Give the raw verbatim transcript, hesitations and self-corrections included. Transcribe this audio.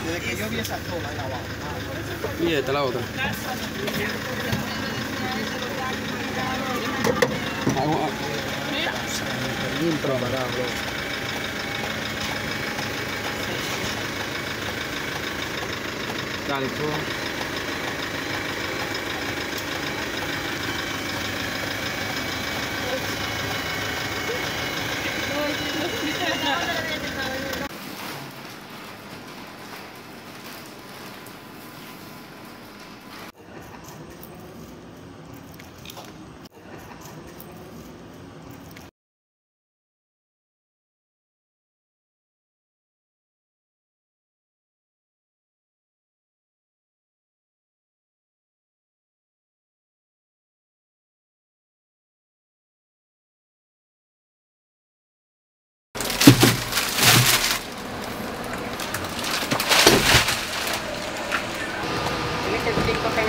Desde que yo vi esa sola ahí abajo. Y esta la otra. Agua. Bien preparado. Dale, tú. Tienes el cinco